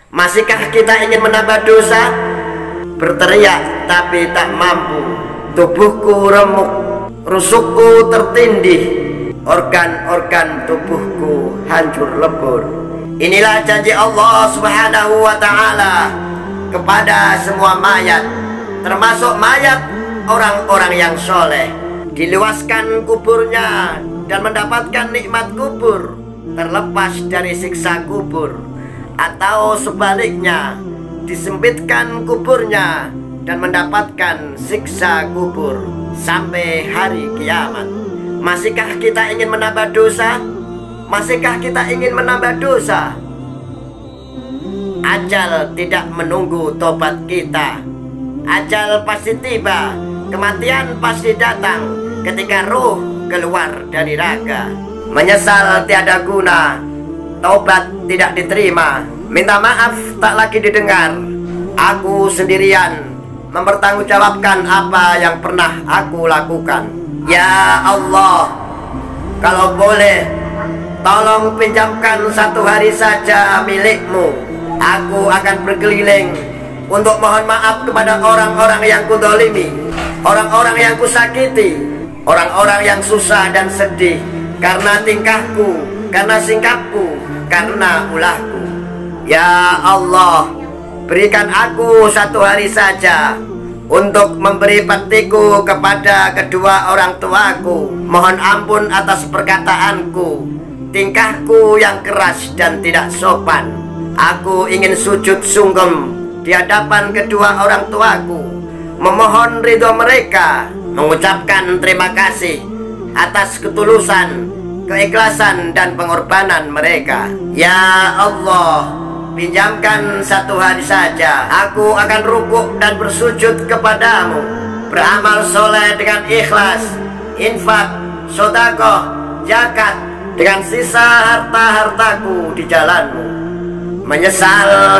Masihkah kita ingin menambah dosa? Berteriak tapi tak mampu. Tubuhku remuk, rusukku tertindih, organ-organ tubuhku hancur lebur. Inilah janji Allah Subhanahu wa ta'ala kepada semua mayat, termasuk mayat orang-orang yang soleh. Diluaskan kuburnya dan mendapatkan nikmat kubur, terlepas dari siksa kubur. Atau sebaliknya, disempitkan kuburnya dan mendapatkan siksa kubur sampai hari kiamat. Masihkah kita ingin menambah dosa? Masihkah kita ingin menambah dosa? Ajal tidak menunggu tobat kita. Ajal pasti tiba, kematian pasti datang ketika ruh keluar dari raga. Menyesal tiada guna, taubat tidak diterima, minta maaf tak lagi didengar. Aku sendirian mempertanggungjawabkan apa yang pernah aku lakukan. Ya Allah, kalau boleh, tolong pinjamkan 1 hari saja milikmu. Aku akan berkeliling untuk mohon maaf kepada orang-orang yang kudolimi, orang-orang yang kusakiti, orang-orang yang susah dan sedih karena tingkahku, karena sikapku, karena ulahku. Ya Allah, berikan aku 1 hari saja untuk memberi petiku kepada kedua orang tuaku. Mohon ampun atas perkataanku, tingkahku yang keras dan tidak sopan. Aku ingin sujud sungkem di hadapan kedua orang tuaku, memohon ridho mereka, mengucapkan terima kasih atas ketulusan, keikhlasan dan pengorbanan mereka. Ya Allah, pinjamkan 1 hari saja. Aku akan rukuk dan bersujud kepadamu, beramal soleh dengan ikhlas, infak, sedekah, zakat, dengan sisa harta-hartaku di jalanmu. Menyesal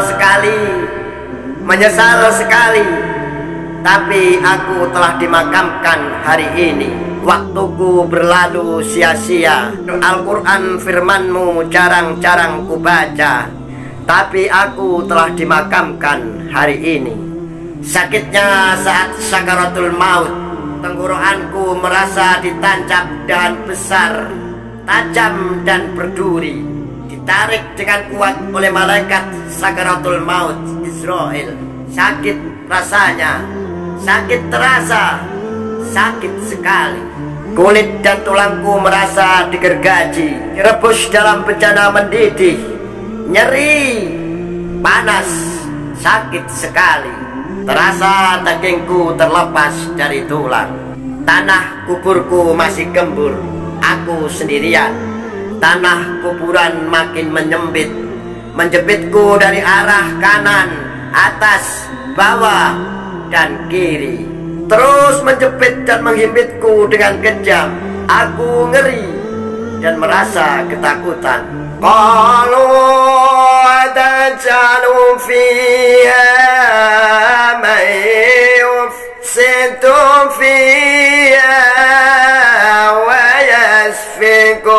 sekali, tapi aku telah dimakamkan hari ini. Waktuku berlalu sia-sia. Al-Quran firmanmu jarang-jarang kubaca, tapi aku telah dimakamkan hari ini. Sakitnya saat sakaratul maut, tenggorokanku merasa ditancap dahan besar, tajam dan berduri, ditarik dengan kuat oleh malaikat sakaratul maut Israel. Sakit rasanya, sakit terasa, sakit sekali. Kulit dan tulangku merasa digergaji, direbus dalam bencana mendidih, nyeri, panas, sakit sekali. Terasa dagingku terlepas dari tulang. Tanah kuburku masih gembur, aku sendirian. Tanah kuburan makin menyempit, menjepitku dari arah kanan, atas, bawah, dan kiri. Terus menjepit dan menghimpitku dengan kejam. Aku ngeri dan merasa ketakutan. Qalu atajalu fiha man yufsidu fiha wa yasfiku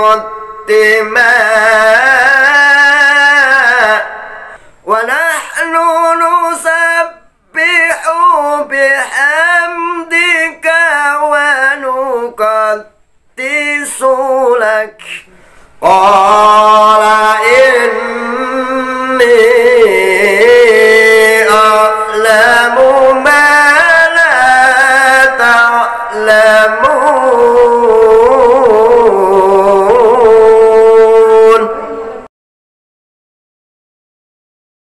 wa nahnu nusabbihu bihamdika wa nuqaddisu lak. Qala inni a'lamu ma la ta'lamun.